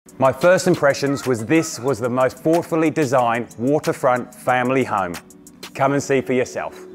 My first impressions was this was the most thoughtfully designed waterfront family home. Come and see for yourself.